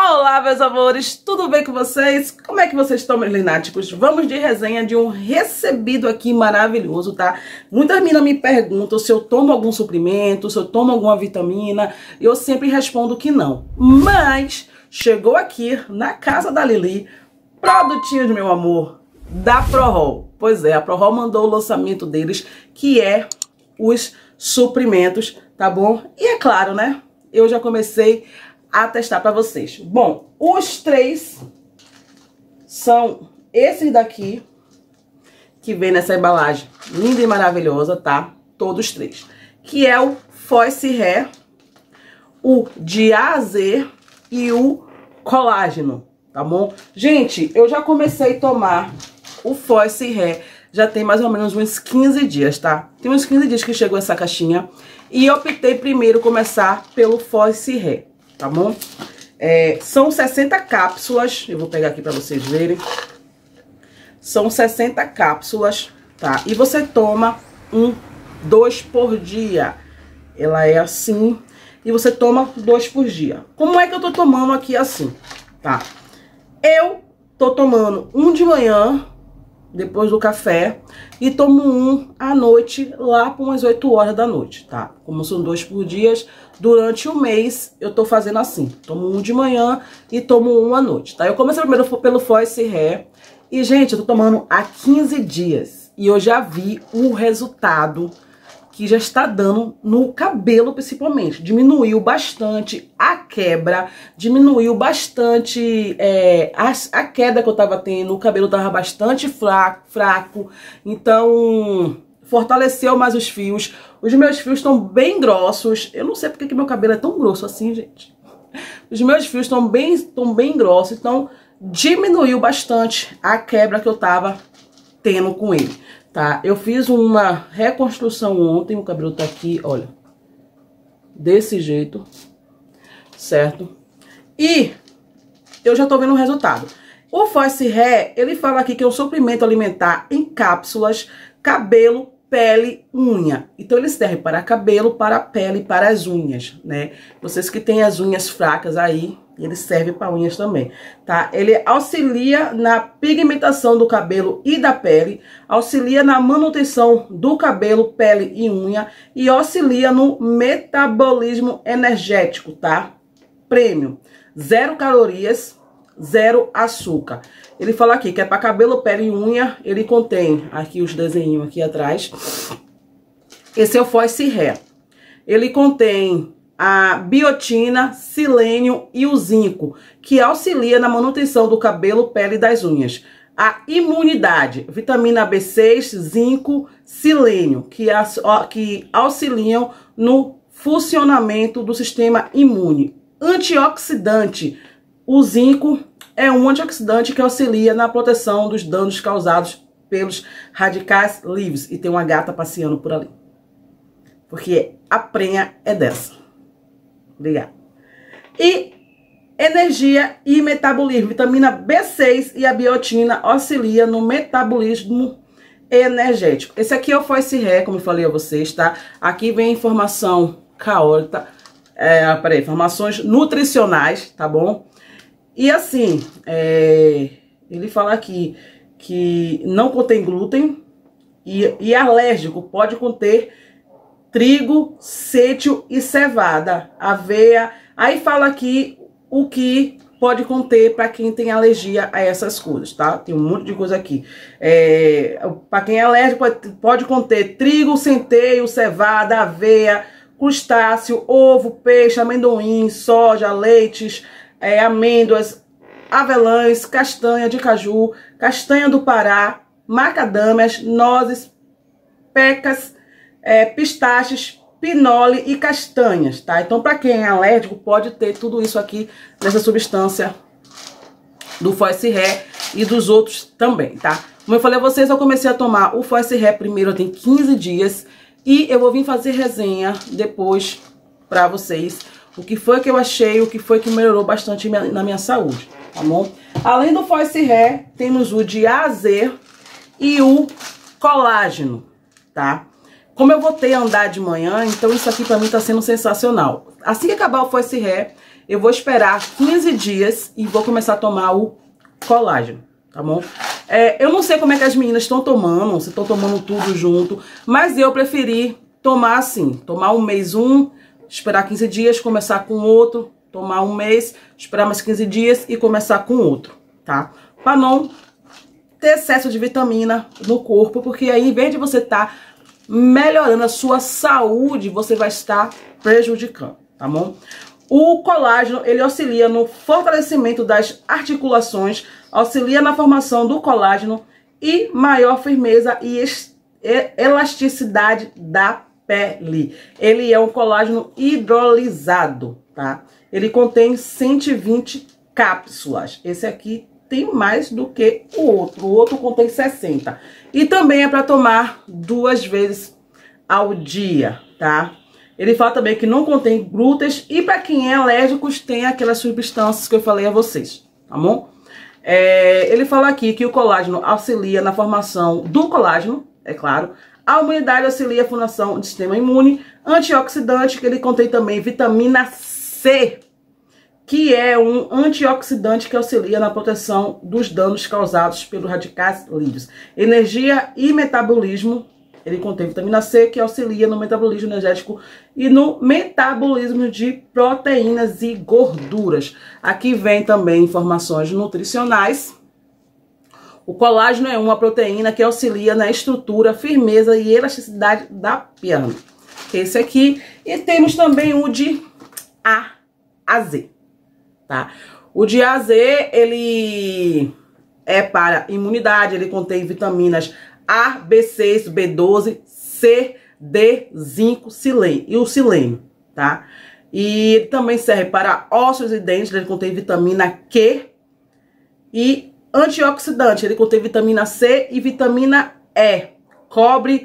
Olá, meus amores, tudo bem com vocês? Como é que vocês estão, meus lináticos? Vamos de resenha de um recebido aqui maravilhoso, tá? Muitas meninas me perguntam se eu tomo algum suplemento, se eu tomo alguma vitamina. Eu sempre respondo que não. Mas chegou aqui na casa da Lili, produtinho de meu amor, da ProRol. Pois é, a ProRol mandou o lançamento deles, que é os suprimentos, tá bom? E é claro, né? Eu já comecei a testar para vocês. Bom, os três são esses daqui, que vem nessa embalagem linda e maravilhosa, tá? Todos três. Que é o Foice Hair, o de A a Z e o colágeno, tá bom? Gente, eu já comecei a tomar o Foice Hair, já tem mais ou menos uns 15 dias, tá? Tem uns 15 dias que chegou essa caixinha. E eu optei primeiro começar pelo Foice Hair, tá bom? São 60 cápsulas, eu vou pegar aqui pra vocês verem. São 60 cápsulas, tá? E você toma 2 por dia. Ela é assim, e você toma 2 por dia. Como é que eu tô tomando aqui assim, tá? Eu tô tomando um de manhã, depois do café, e tomo um à noite, lá por umas 8 horas da noite, tá? Como são 2 por dia, durante o mês eu tô fazendo assim, tomo um de manhã e tomo um à noite, tá? Eu comecei primeiro pelo Foice Hair, e gente, eu tô tomando há 15 dias, e eu já vi o resultado que já está dando no cabelo, principalmente. Diminuiu bastante a quebra, diminuiu bastante a queda que eu tava tendo, o cabelo tava bastante fraco, então fortaleceu mais os fios. Os meus fios estão bem grossos, eu não sei porque que meu cabelo é tão grosso assim, gente. Os meus fios estão bem grossos, então diminuiu bastante a quebra que eu tava tendo com ele. Tá, eu fiz uma reconstrução ontem, o cabelo tá aqui, olha, desse jeito, certo? E eu já tô vendo o resultado. O Foice Hair, ele fala aqui que é um suplemento alimentar em cápsulas, cabelo, pele, unha. Então ele serve para cabelo, para pele, para as unhas, né? Vocês que têm as unhas fracas aí, ele serve para unhas também, tá? Ele auxilia na pigmentação do cabelo e da pele, auxilia na manutenção do cabelo, pele e unha e auxilia no metabolismo energético, tá? Premium, 0 calorias, 0 açúcar. Ele fala aqui que é para cabelo, pele e unha, ele contém aqui os desenhos aqui atrás. Esse é o Foice Hair. Ele contém a biotina, silênio e o zinco, que auxilia na manutenção do cabelo, pele e das unhas. A imunidade, vitamina B6, zinco, silênio, que auxiliam no funcionamento do sistema imune. Antioxidante, o zinco é um antioxidante que auxilia na proteção dos danos causados pelos radicais livres. E tem uma gata passeando por ali, porque a prenha é dessa. Obrigada. E energia e metabolismo. Vitamina B6 e a biotina auxilia no metabolismo energético. Esse aqui é o Foice Hair, como eu falei a vocês, tá? Aqui vem informação caótica, informações nutricionais, tá bom? E assim, ele fala aqui que não contém glúten e alérgico, pode conter trigo, sêtio e cevada, aveia. Aí fala aqui o que pode conter para quem tem alergia a essas coisas, tá? Tem um monte de coisa aqui. Para quem é alérgico, pode conter trigo, centeio, cevada, aveia, crustáceo, ovo, peixe, amendoim, soja, leites, amêndoas, avelãs, castanha de caju, castanha do Pará, macadâmias, nozes, pecas, pistaches, pinole e castanhas, tá? Então, para quem é alérgico, pode ter tudo isso aqui nessa substância do Foice Hair e dos outros também, tá? Como eu falei a vocês, eu comecei a tomar o Foice Hair primeiro, tem 15 dias, e eu vou vir fazer resenha depois pra vocês, o que foi que eu achei, o que foi que melhorou bastante na minha saúde, tá bom? Além do Foice Hair, temos o de A a Z e o colágeno, tá? Como eu voltei a andar de manhã, então isso aqui pra mim tá sendo sensacional. Assim que acabar o Foice Hair, eu vou esperar 15 dias e vou começar a tomar o colágeno, tá bom? Eu não sei como é que as meninas estão tomando, se estão tomando tudo junto, mas eu preferi tomar assim, tomar um mês esperar 15 dias, começar com outro, tomar um mês, esperar mais 15 dias e começar com outro, tá? Para não ter excesso de vitamina no corpo, porque aí, em vez de você estar melhorando a sua saúde, você vai estar prejudicando, tá bom? O colágeno, ele auxilia no fortalecimento das articulações, auxilia na formação do colágeno e maior firmeza e elasticidade da pele. Ele é um colágeno hidrolisado, tá? Ele contém 120 cápsulas. Esse aqui tem mais do que o outro contém 60. E também é para tomar 2 vezes ao dia, tá? Ele fala também que não contém glúten e para quem é alérgico tem aquelas substâncias que eu falei a vocês, tá bom? Ele fala aqui que o colágeno auxilia na formação do colágeno, é claro. A imunidade auxilia a formação do sistema imune, antioxidante, que ele contém também vitamina C, que é um antioxidante que auxilia na proteção dos danos causados pelos radicais livres. Energia e metabolismo, ele contém vitamina C, que auxilia no metabolismo energético e no metabolismo de proteínas e gorduras. Aqui vem também informações nutricionais. O colágeno é uma proteína que auxilia na estrutura, firmeza e elasticidade da perna. Esse aqui. E temos também o de A a Z, tá? O de A a Z, ele é para imunidade, ele contém vitaminas A, B6, B12, C, D, zinco, silênio e o silênio, tá? E ele também serve para ossos e dentes, ele contém vitamina Q e antioxidante, ele contém vitamina C e vitamina E, cobre,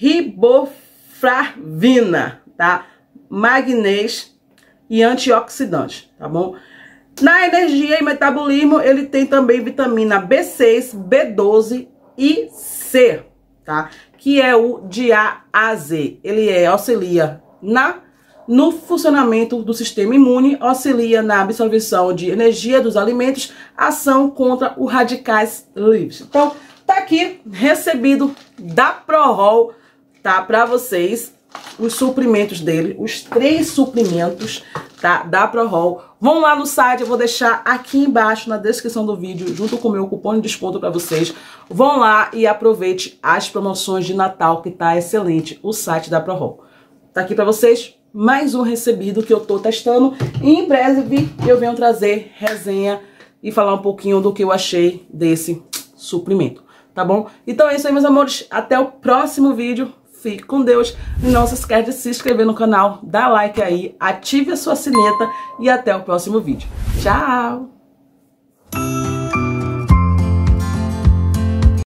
riboflavina, tá? Magnésio e antioxidante, tá bom? Na energia e metabolismo, ele tem também vitamina B6, B12 e C, tá? Que é o de A a Z. Ele auxilia no funcionamento do sistema imune, auxilia na absorção de energia dos alimentos, ação contra os radicais livres. Então, tá aqui recebido da ProRol, tá? Para vocês, os suprimentos dele, os 3 suprimentos, tá? Da ProRol. Vão lá no site, eu vou deixar aqui embaixo na descrição do vídeo, junto com o meu cupom de desconto para vocês. Vão lá e aproveite as promoções de Natal, que tá excelente, o site da ProRol. Tá aqui para vocês mais um recebido que eu tô testando. E em breve eu venho trazer resenha e falar um pouquinho do que eu achei desse suprimento, tá bom? Então é isso aí, meus amores. Até o próximo vídeo. Fique com Deus. Não se esquece de se inscrever no canal, dá like aí, ative a sua sineta e até o próximo vídeo. Tchau!